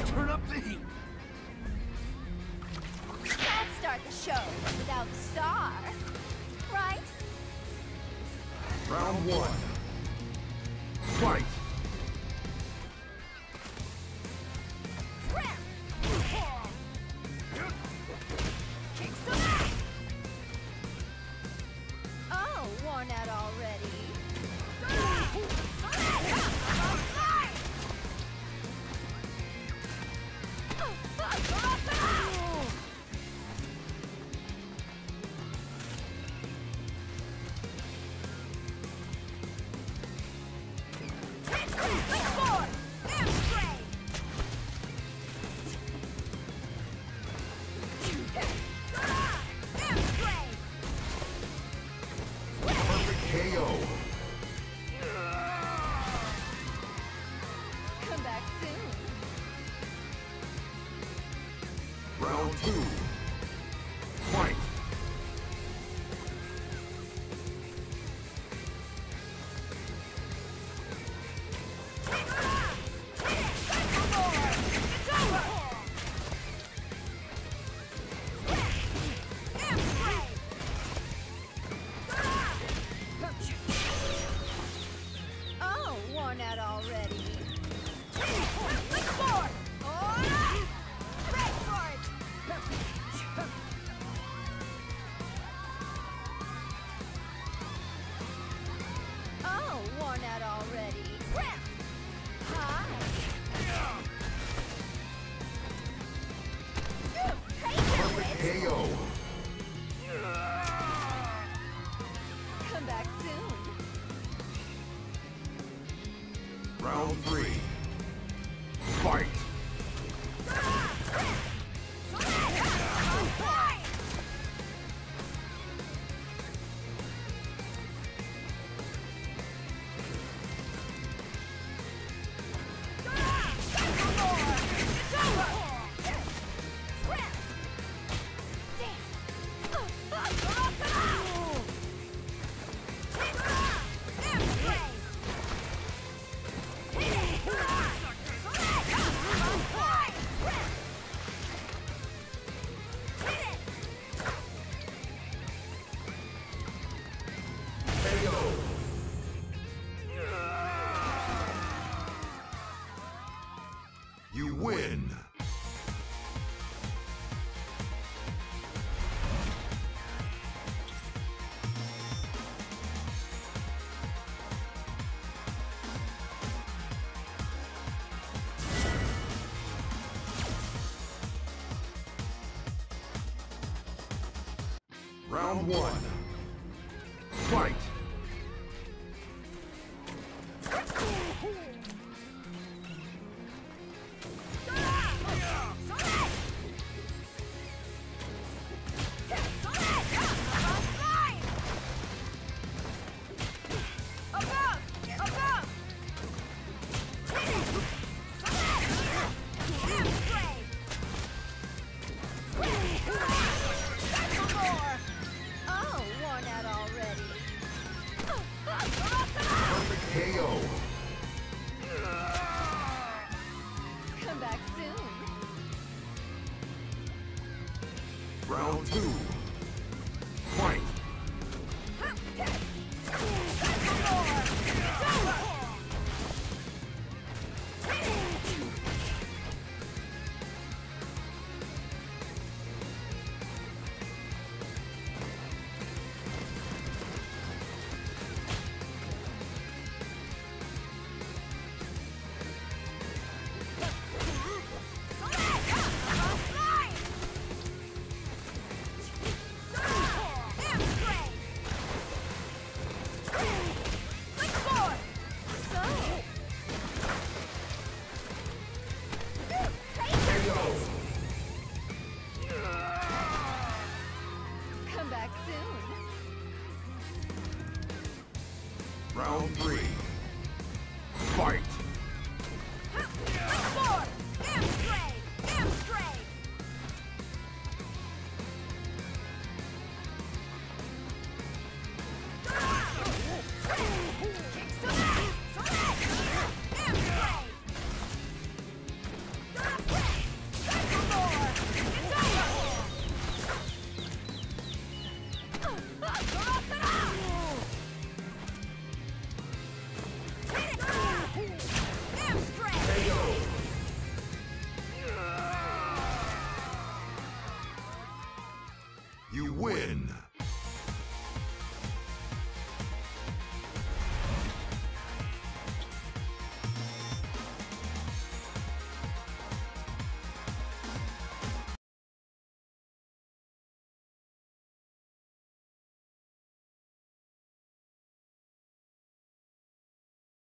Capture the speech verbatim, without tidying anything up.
Let's turn up the heat. Can't start the show without the star, right? Round one. Fight! Kick some ass! Oh, worn out already. K O. Come back soon. Round two. Fight! Oh, worn out already. Look for it! Break for it! Oh, worn out already. Hi. Perfect K O. Come back soon. Round three. Fight! K O. You win! Round one. Fight! Oh, worn out already. Perfect K O. Come back soon. Round two. Fight! Come back soon. Round three. Fight! Kick some ass! Win.